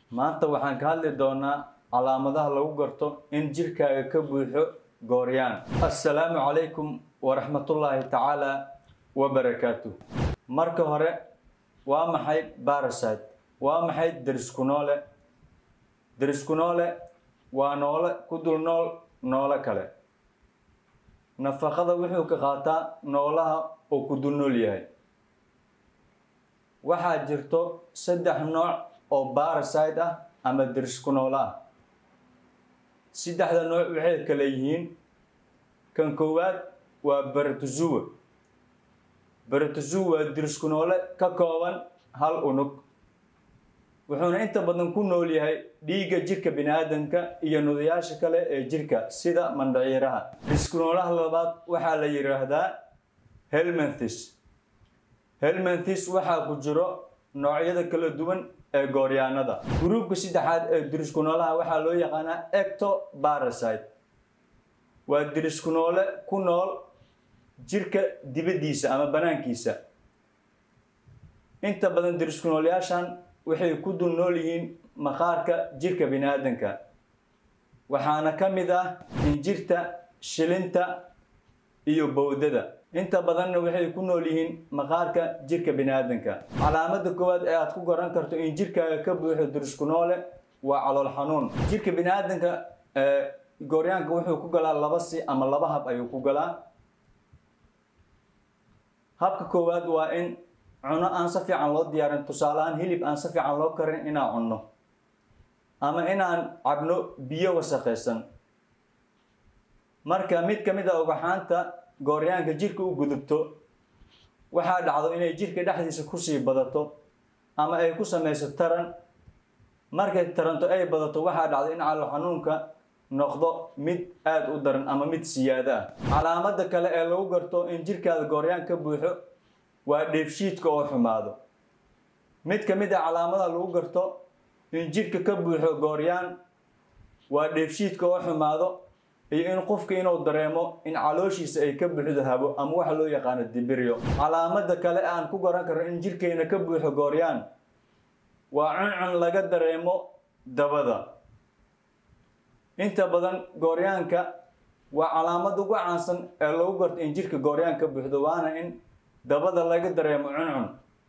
maanta waxaan ka hadli doonaa calaamadaha lagu garto in jirkaaga ka buuxo gooryaan. Assalaamu calaykum waraxmatullaahi tacaala wabarakaatuh. Marka hore, waa maxay parasite? Waa maxay derisku noole? Derisku noole waa noole ku dul nool noole kale. Nafaqada wuxuu ka qaataa noolaha oo ku dul nool yahay. Waxaa jirto 3 nooc oo parasite ah ama derisku noole ah. 3 nooc waxay kala yihiin: kan koowaad waa Protozoa. Protozoa waa derisku noole ka kooban hal unug, wuxuuna inta badan ku nool yahay dhiigga jirka bini'aadamka iyo nudayaasha kale ee jirka sida mandhiciraha. Derisku noolaha labaad waxaa la yiraahdaa Helminthes. Helminthes waxaa ku jiro noocyada kala duwan ee gooryaanada. Gruupka saddexaad ee derisku noolaha waxaa loo yaqaanaa Ectoparasite. Waa derisku noole ku nool jirka dibaddiisa ama banaankiisa. Inta badan derisku nooleyaashan waxay ku dul nool yihiin maqaarka jirka bini'aadamka, waxaana ka mid ah injirta, shilinta iyo bowdada. Inta badanna waxay ku nool yihiin maqaarka jirka bini'aadamka. Calaamada koowaad ee aad ku garan karto in jirkaaga ka buuxo derisku noole waa calool xanuun. Jirka bini'aadamka gooryaanka wuxuu ku galaa 2 si ama 2 hab ayuu ku galaa. Habka koowaad waa in cuno aan si fiican loo diyaarin, tusaale ahaan hilib aan si fiican loo karin inaan cunno, ama inaan cabno biyo wasakhaysan. Marka mid ka mid ah ugxaanta gooryaanka jirka u gudubto, waxaa dhacdo inay jirka dhexdiisa ku sii badato ama ay ku samayso taran. Markay taranto ay badato, waxaa dhacdo in calool xanuunka noqdo mid aad u daran ama mid siyaada ah. Calaamada kale ee lagu garto in jirkaada gooryaan ka buuxo waa dheefshiidka oo xumaado. Mid ka mid ah calaamadaha lagu garto in jirka ka buuxo gooryaan waa dheefshiidka oo xumaado iyo in qofka inuu dareemo in calooshiisa ay ka buuxdo habo ama waxa loo yaqaano dibiryo. Calaamada kale aan ku garan karno in jirkeena ka buuxo gooryaan waa cuncun laga dareemo dabada. Inta badan gooryaanka waa calaamada ugu caansan ee lagu garto in jirka gooryaan ka buuxdo, waana in dabada laga dareemo cuncun.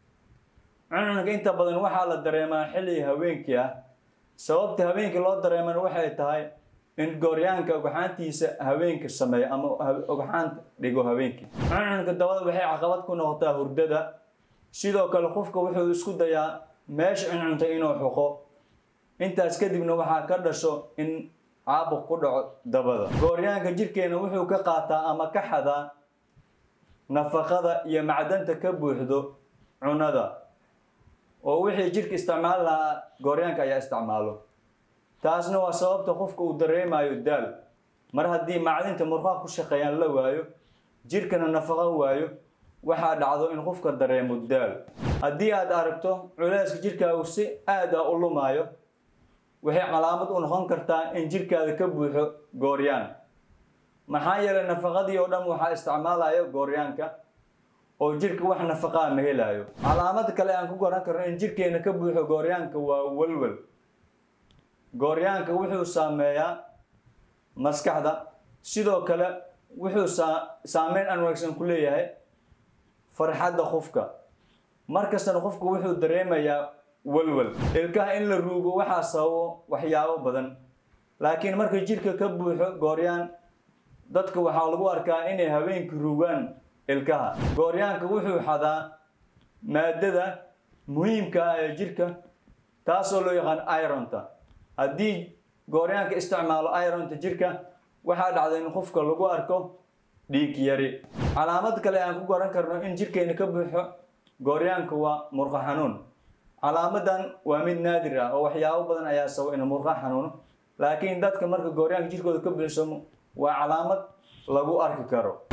Cuncunka inta badan waxaa la dareemaa xilli habeenkii ah. Sababta habeenkii loo dareemana waxay tahay in gooryaanka ugxaantiisa habeenka sameeyo ama ugxaanta dhigo habeenkii. Cuncunka dabada waxay caqabad ku noqotaa hurdada. Sidoo kale qofka wuxuu isku dayaa meesha cuncunta inuu xoqo. Intaas kadibna waxaa ka dhasho in caabuq ku dhaco dabada. Gooryaanka jirkeena wuxuu ka qaataa ama ka xadaa nafaqada iyo macdanta ka buuxdo cunada, oo wixii jirka isticmaali lahaa gooryaanka ayaa isticmaalo. Taasna waa sababta qofka uu dareemayo daal. Mar haddii macdinta murqaha ku shaqeeyaan la waayo, jirkana nafaqo waayo, waxaa dhacdo in qofka dareemo daal. Haddii aad aragto culayska jirkaagu si aad ah u lumaayo, waxay calaamad u noqon kartaa in jirkaada ka buuxo gooryaan. Maxaa yeelay nafaqadii oo dhan waxaa isticmaalayo gooryaanka, oo jirka wax nafaqaa ma helayo. Calaamada kale aan ku garan karno in jirkeena ka buuxo gooryaanka waa walwal. Gooryaanka wuxuu saameeyaa maskaxda, sidoo kale wuxuu saameyn aan wanaagsan ku leeyahay farxadda qofka. Markastana qofku wuxuu dareemayaa walwal. Ilkaha in la ruugo waxaa sababo waxyaabo badan, laakiin marka jirka ka buuxo gooryaan, dadka waxaa lagu arkaa inay habeenkii ruugaan ilkaha. Gooryaanka wuxuu xadaa maadada muhiimka ah ee jirka, taasoo loo yaqaan ironta. Haddii gooryaanka isticmaalo ironta jirka, waxaa dhacda in qofka lagu arko dhiig yari. Calaamad kale aan ku garan karno in jirkeena ka buuxo gooryaanka waa murqo xanuun. Calaamadan waa mid naadir ah oo waxyaabo badan ayaa sababa in murqo xanuuno, laakiin dadka marka gooryaanka jirkooda ka buuxsamo waa calaamad lagu arki karo.